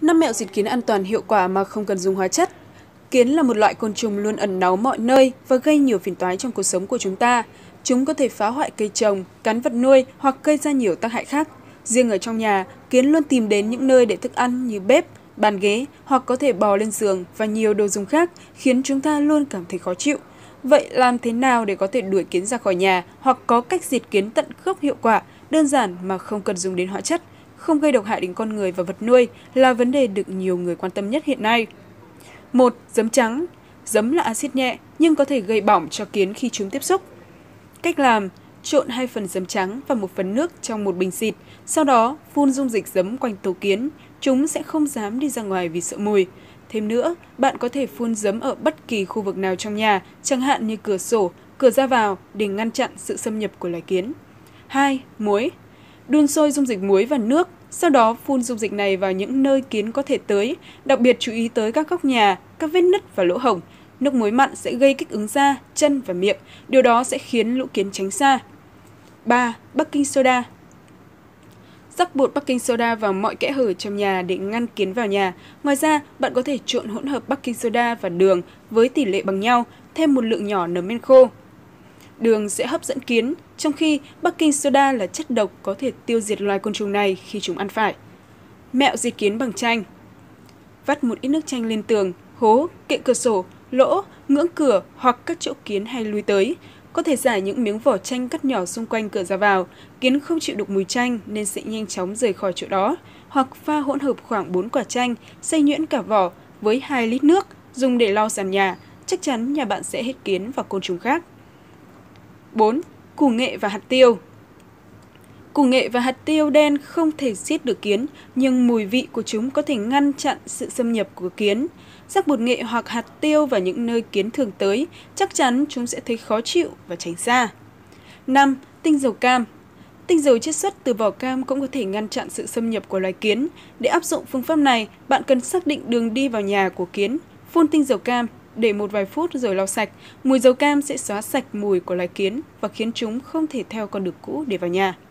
5 mẹo diệt kiến an toàn hiệu quả mà không cần dùng hóa chất. Kiến là một loại côn trùng luôn ẩn náu mọi nơi và gây nhiều phiền toái trong cuộc sống của chúng ta. Chúng có thể phá hoại cây trồng, cắn vật nuôi hoặc gây ra nhiều tác hại khác. Riêng ở trong nhà, kiến luôn tìm đến những nơi để thức ăn như bếp, bàn ghế hoặc có thể bò lên giường và nhiều đồ dùng khác, khiến chúng ta luôn cảm thấy khó chịu. Vậy làm thế nào để có thể đuổi kiến ra khỏi nhà hoặc có cách diệt kiến tận gốc hiệu quả, đơn giản mà không cần dùng đến hóa chất, không gây độc hại đến con người và vật nuôi là vấn đề được nhiều người quan tâm nhất hiện nay. 1. Giấm trắng. Giấm là axit nhẹ nhưng có thể gây bỏng cho kiến khi chúng tiếp xúc. Cách làm: trộn 2 phần giấm trắng và 1 phần nước trong một bình xịt, sau đó phun dung dịch giấm quanh tổ kiến. Chúng sẽ không dám đi ra ngoài vì sợ mùi. Thêm nữa, bạn có thể phun giấm ở bất kỳ khu vực nào trong nhà, chẳng hạn như cửa sổ, cửa ra vào để ngăn chặn sự xâm nhập của loài kiến. 2. Muối. Đun sôi dung dịch muối và nước, sau đó phun dung dịch này vào những nơi kiến có thể tới, đặc biệt chú ý tới các góc nhà, các vết nứt và lỗ hổng. Nước muối mặn sẽ gây kích ứng da, chân và miệng, điều đó sẽ khiến lũ kiến tránh xa. 3. Baking soda. Rắc bột baking soda vào mọi kẽ hở trong nhà để ngăn kiến vào nhà. Ngoài ra, bạn có thể trộn hỗn hợp baking soda và đường với tỷ lệ bằng nhau, thêm một lượng nhỏ nấm men khô. Đường sẽ hấp dẫn kiến, trong khi baking soda là chất độc có thể tiêu diệt loài côn trùng này khi chúng ăn phải. Mẹo diệt kiến bằng chanh. Vắt một ít nước chanh lên tường, hố, kệ cửa sổ, lỗ, ngưỡng cửa hoặc các chỗ kiến hay lui tới. Có thể rải những miếng vỏ chanh cắt nhỏ xung quanh cửa ra vào. Kiến không chịu được mùi chanh nên sẽ nhanh chóng rời khỏi chỗ đó. Hoặc pha hỗn hợp khoảng 4 quả chanh, xay nhuyễn cả vỏ với 2 lít nước, dùng để lau sàn nhà. Chắc chắn nhà bạn sẽ hết kiến và côn trùng khác. 4. Củ nghệ và hạt tiêu. Củ nghệ và hạt tiêu đen không thể giết được kiến, nhưng mùi vị của chúng có thể ngăn chặn sự xâm nhập của kiến. Rắc bột nghệ hoặc hạt tiêu vào những nơi kiến thường tới, chắc chắn chúng sẽ thấy khó chịu và tránh xa. 5. Tinh dầu cam. Tinh dầu chiết xuất từ vỏ cam cũng có thể ngăn chặn sự xâm nhập của loài kiến. Để áp dụng phương pháp này, bạn cần xác định đường đi vào nhà của kiến. Phun tinh dầu cam, để một vài phút rồi lau sạch. Mùi dầu cam sẽ xóa sạch mùi của loài kiến và khiến chúng không thể theo con đường cũ để vào nhà.